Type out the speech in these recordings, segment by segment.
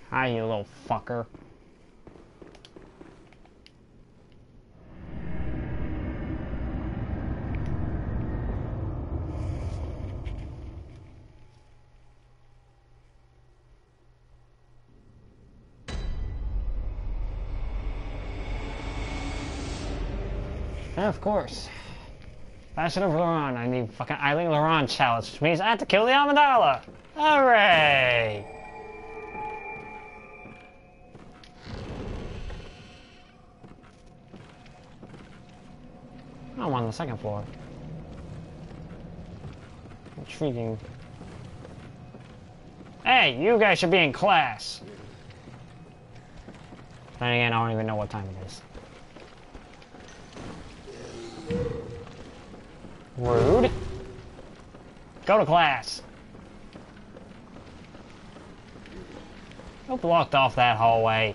Hi, you little fucker. Yeah, of course. Bastard of Laurent. I need fucking Eileen Laurent challenge, which means I have to kill the Amidala. Hooray! I'm on the second floor. Intriguing. Hey, you guys should be in class. Then again, I don't even know what time it is. Rude. Go to class. Who blocked off that hallway?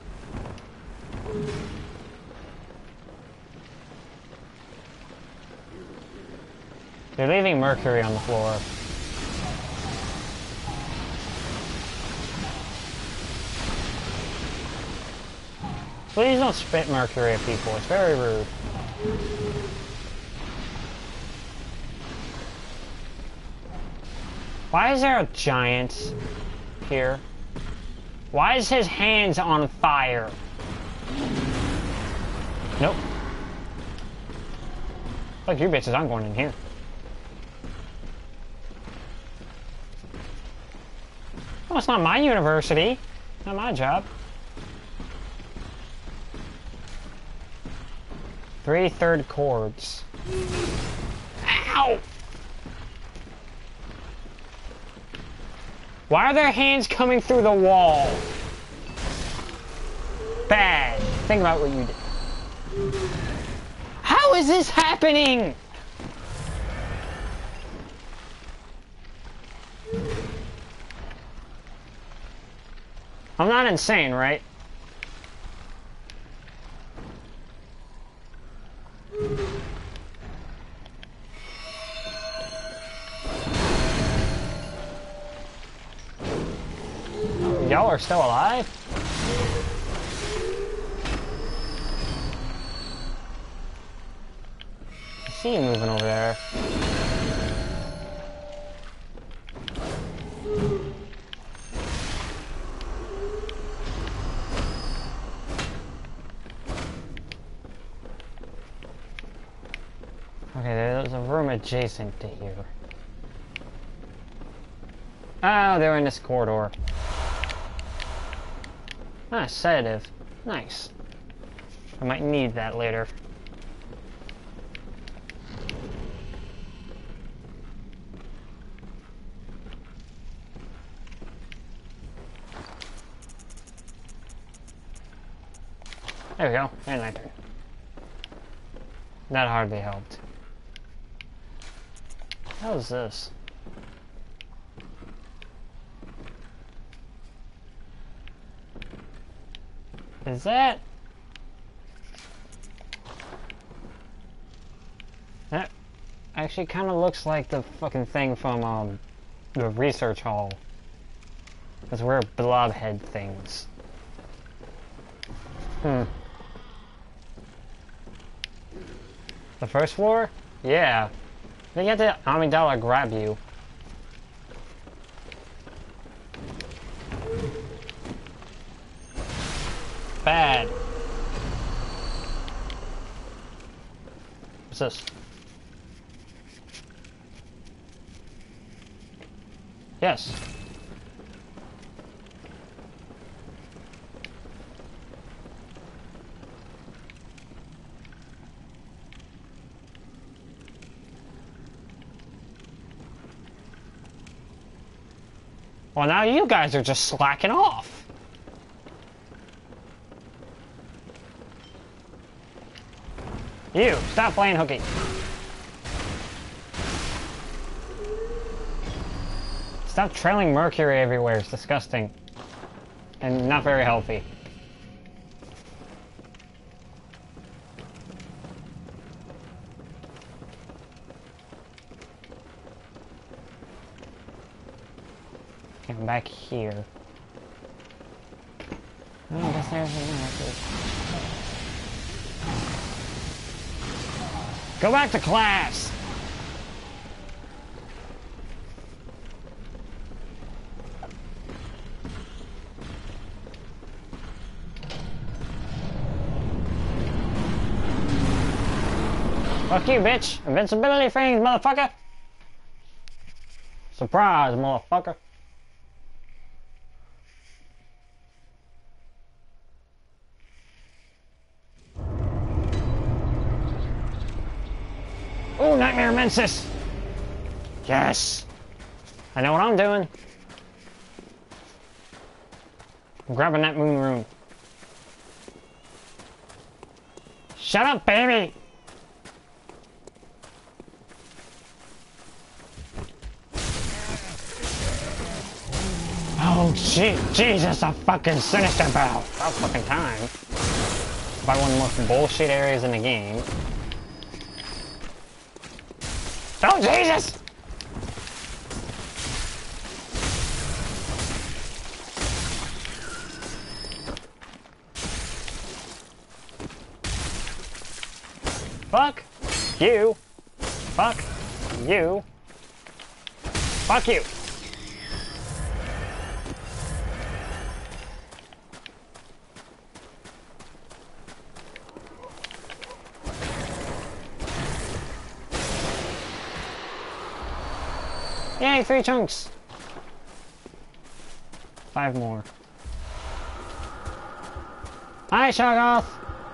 They're leaving mercury on the floor. Please don't spit mercury at people. It's very rude. Why is there a giant here? Why is his hands on fire? Nope. Fuck you bitches, I'm going in here. Oh, it's not my university. Not my job. 3/3 chords. Ow! Why are their hands coming through the wall? Bad. Think about what you did. How is this happening? I'm not insane, right? Y'all are still alive? I see you moving over there. Okay, there's a room adjacent to here. Oh, they're in this corridor. Ah, sedative. Nice. I might need that later. There we go. And lantern. That hardly helped. How's this? Is that... That actually kind of looks like the fucking thing from, the research hall. Because we're blobhead things. The first floor? Yeah. They get the Amidala grab you. Bad. What's this? Yes. Well, now you guys are just slacking off. You, stop playing hooky. Stop trailing mercury everywhere, it's disgusting. And not very healthy. Okay, I'm back here. I guess there's Go back to class! Fuck you, bitch! Invincibility fangs, motherfucker! Surprise, motherfucker! Ooh, Nightmare Mensis! Yes! I know what I'm doing. I'm grabbing that moon room. Shut up, baby! Oh, Jesus, a fucking Sinister Bell! About fucking time. By one of the most bullshit areas in the game. Oh, Jesus! Fuck you. Fuck you. Fuck you. Yay, 3 chunks. 5 more. Hi, Shoggoth.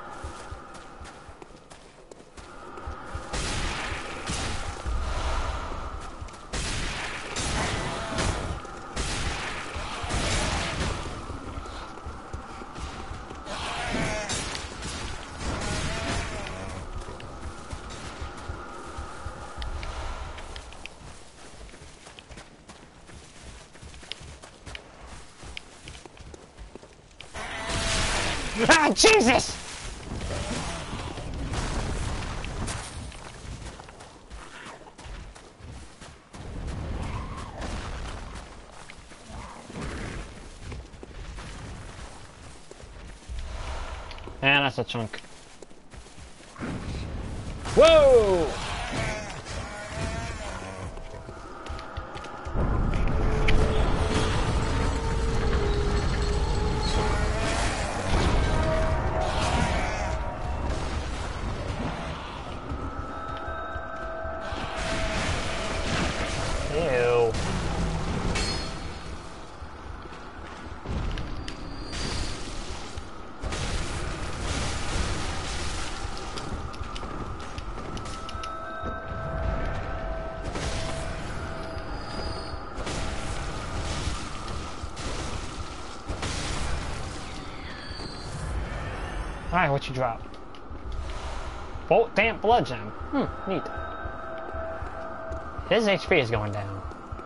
Ah, Jesus! And that's a chunk. Whoa! Ew. Alright, what you drop? Bolt damp blood gem. Neat. His HP is going down.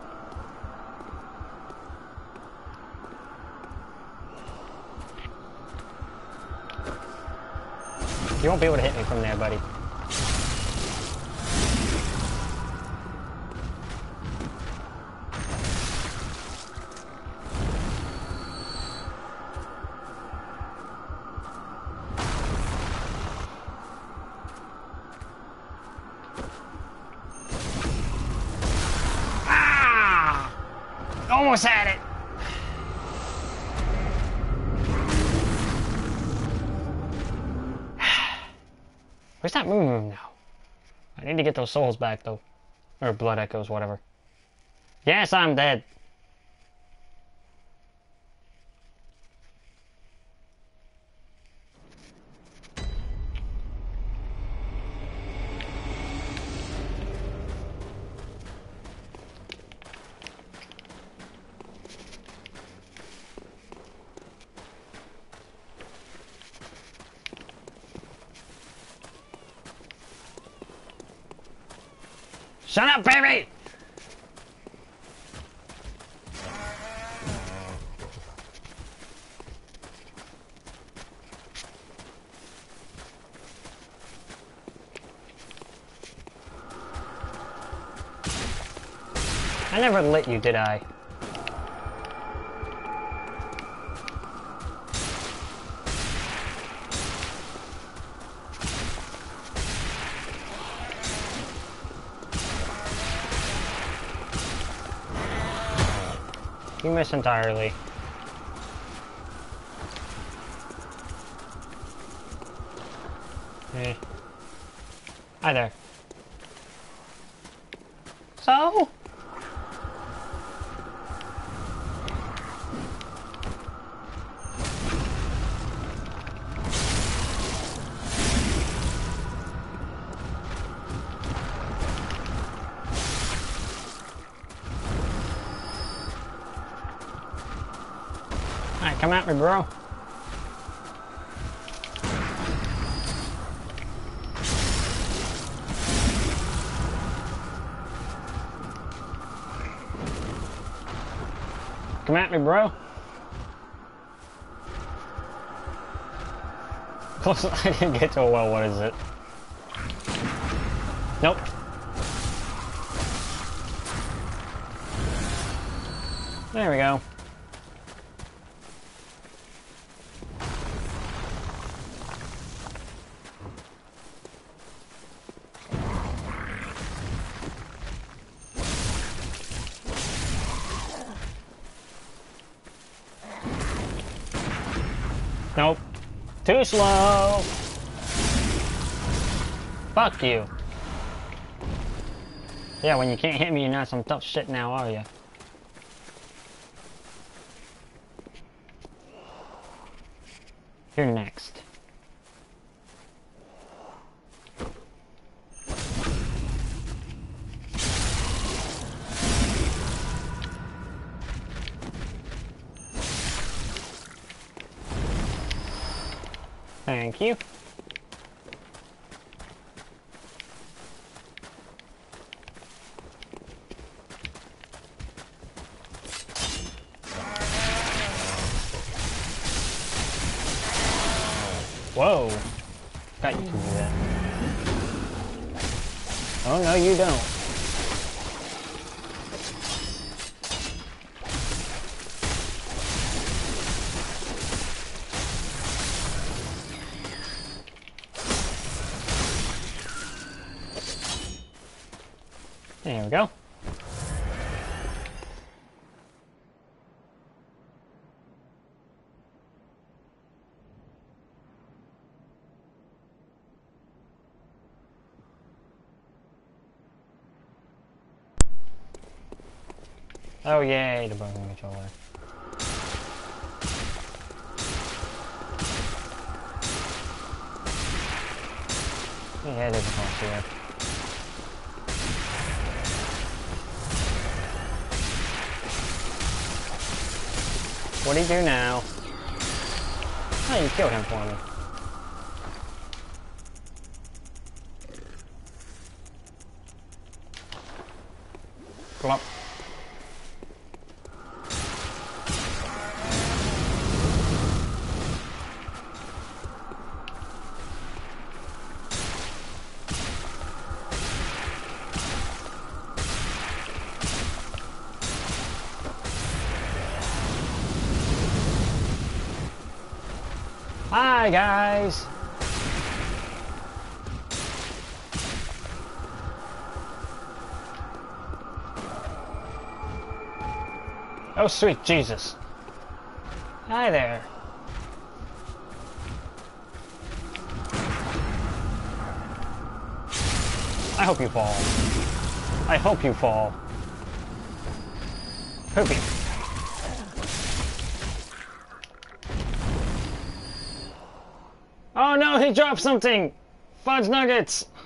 You won't be able to hit me from there, buddy. Almost had it. Where's that moon room now? I need to get those souls back though. Or blood echoes, whatever. Yes, I'm dead. Shut up, baby! I never lit you, did I? You miss entirely. Eh. Hi there. So? Alright, come at me, bro. Come at me, bro. Close. I didn't get to a well. What is it? Nope. There we go. Nope. Too slow. Fuck you. Yeah, when you can't hit me, you're not some tough shit now, are you? You're next. Thank you. Whoa. Got you to do that. Oh, no, you don't. There we go. Oh yay, the button controller. Yeah, there's a boss here. What do you do now? Oh, you killed him for me. Come up. Hi, guys! Oh, sweet Jesus. Hi there. I hope you fall. I hope you fall. Poopy. Oh no, he dropped something! Fudge nuggets!